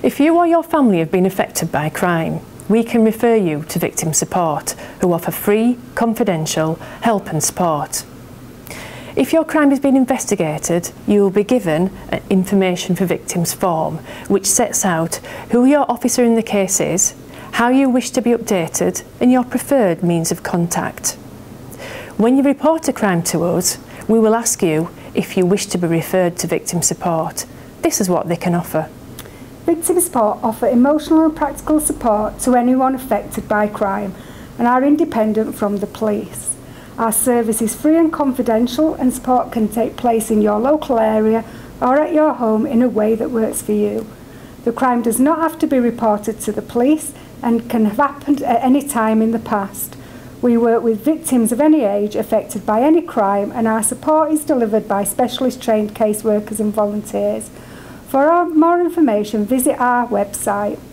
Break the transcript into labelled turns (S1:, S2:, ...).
S1: If you or your family have been affected by crime, we can refer you to Victim Support, who offer free, confidential help and support. If your crime has been investigated, you will be given an Information for Victims form, which sets out who your officer in the case is, how you wish to be updated, and your preferred means of contact. When you report a crime to us, we will ask you if you wish to be referred to Victim Support. This is what they can offer.
S2: Victim Support offer emotional and practical support to anyone affected by crime and are independent from the police. Our service is free and confidential, and support can take place in your local area or at your home in a way that works for you. The crime does not have to be reported to the police and can have happened at any time in the past. We work with victims of any age affected by any crime, and our support is delivered by specialist trained caseworkers and volunteers. For more information, visit our website.